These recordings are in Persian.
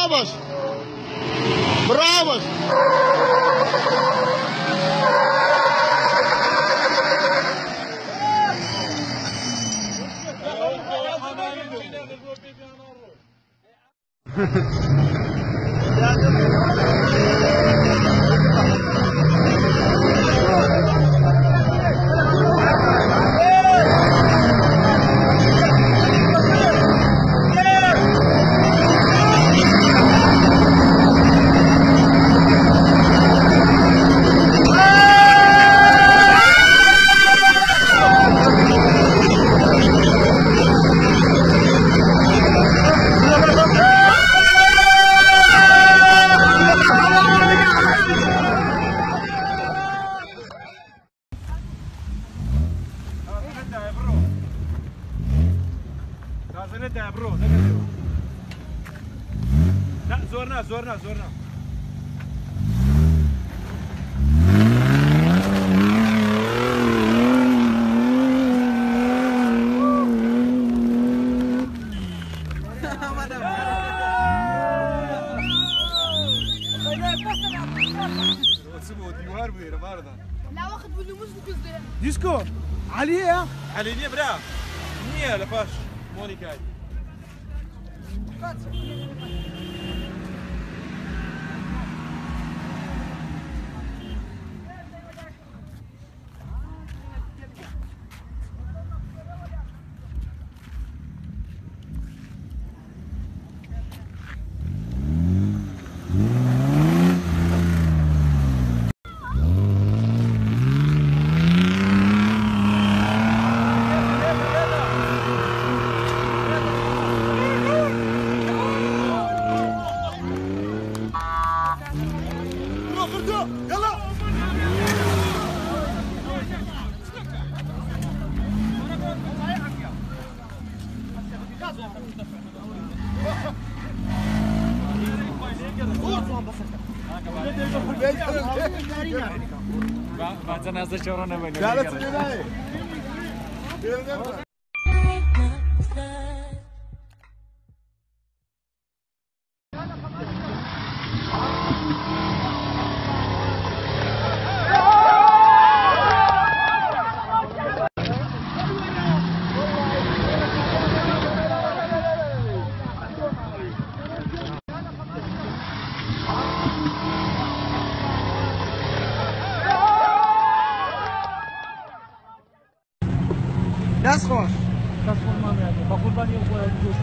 Bravos! Bravos! يا برو لا زورنا لا واخد باللموس بكذا ديسكو عليا عليني برا نيه لفاش مونيكاي بعد نازل شورونا بين دست خوش ما میاد با قربانی خود دوست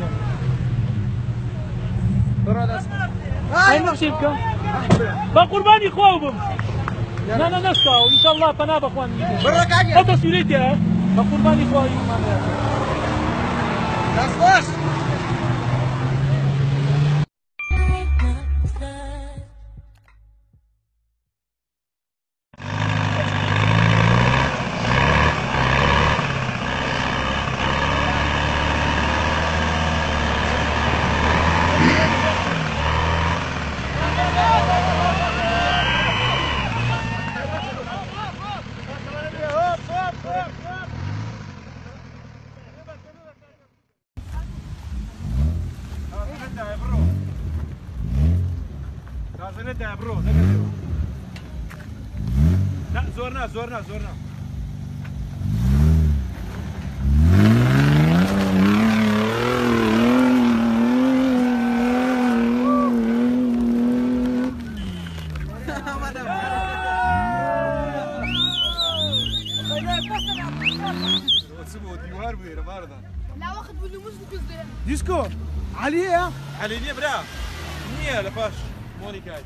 برو دست هاي نمشي بكم با قربانی خوبم لا نسكاو ان شاء الله فانا باخوان برا كاجي هذا سوريتي با قربانی خوي ما میاد دست خوش يا برو لا زورنا لا واخد باللموس بكذا ديسكو عليا برا نيه لفاش مونيكاي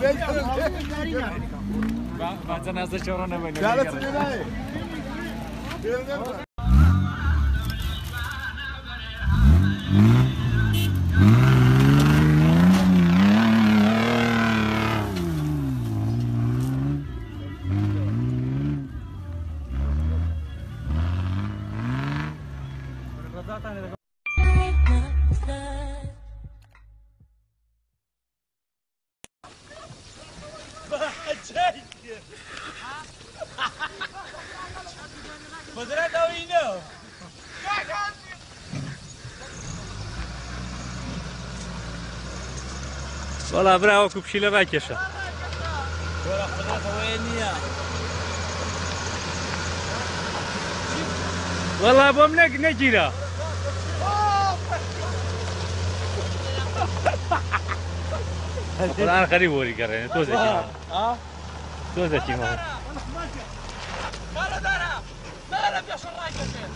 بعد نزد چهارا نمینه بدرت او اینو والله برا وكو بشيله راكشه ولا بدرت وينيا والله ابو منك نجيره الان قريب وري كرهن تو زكي تو زكي ما مالا دارا مالا بيا شرايك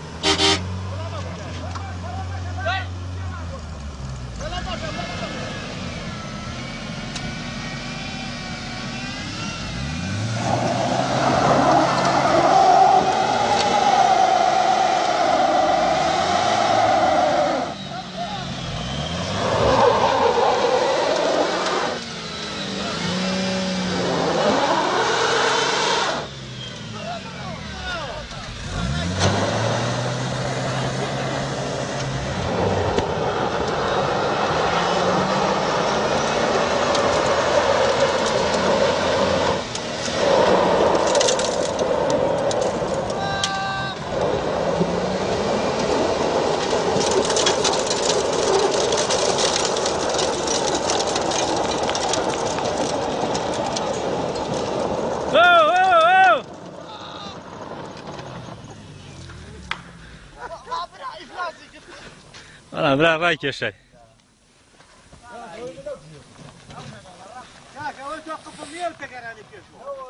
والله برا راكشه كاكا وين توقف 100 وتقرا عليك